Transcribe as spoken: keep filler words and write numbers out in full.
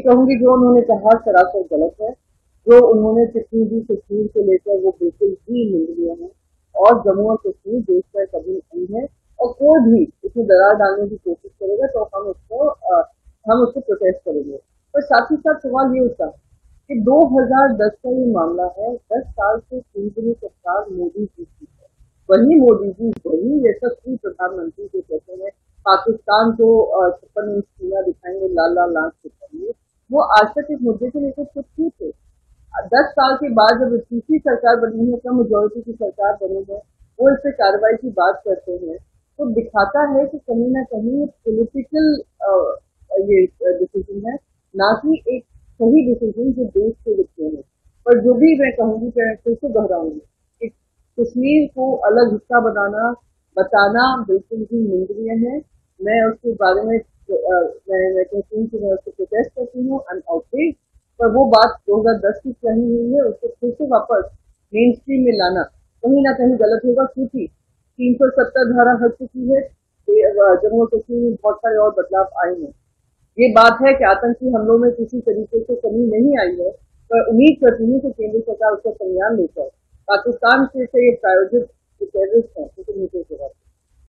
कहूंगी जो उन्होंने कहा सरासर गलत है। जो उन्होंने टिप्पणी दी कश्मीर को लेकर वो बिल्कुल ही निंदनीय है और जम्मू और कश्मीर देश का कभी नहीं है और कोई भी इसमें दरार डालने की कोशिश करेगा तो हम उसको आ, हम उसको प्रोटेस्ट करेंगे। पर साथ ही साथ सवाल ये उठा कि दो हज़ार दस का ये मामला है, दस साल से केंद्रीय सरकार मोदी जी की है, वही मोदी जी वही यशस्वी प्रधानमंत्री जो कहते हैं पाकिस्तान को छप्पन इंच सीना दिखाएंगे, लाल लाल आंख दिखाएंगे, वो आज तक इस मुद्दे को लेकर कुछ क्यों थे? दस साल के बाद जब तीसरी सरकार बनी है, कम मेजोरिटी की सरकार बनी है, वो इससे कार्रवाई की बात करते हैं तो दिखाता है कि कहीं ना कहीं पॉलिटिकल ये डिसीजन है, ना कि एक सही डिसीजन जो देश के लिए है। पर जो भी मैं कहूंगी, फिर से दोहराऊंगी कि कश्मीर को अलग हिस्सा बनाना बताना बिल्कुल ही निंदनीय है। मैं उसके बारे में मैं कहती हूँ कि मैं उसको प्रोटेस्ट करती हूँ, आई एम आउटरीच। पर वो बात दो हज़ार दस की कही हुई है, उसको फिर से वापस मेन स्ट्रीम में लाना कहीं ना कहीं गलत होगा, क्योंकि तीन सौ सत्तर धारा हट चुकी है, जम्मू कश्मीर में बहुत सारे और बदलाव आए हैं। ये बात है कि आतंकी हमलों में किसी तरीके से कमी नहीं आई है, पर उम्मीद करती हूँ कि केंद्र सरकार उसका संज्ञान लेकर पाकिस्तान से ये प्रायोजित टेररिस्ट है उनको नीचे से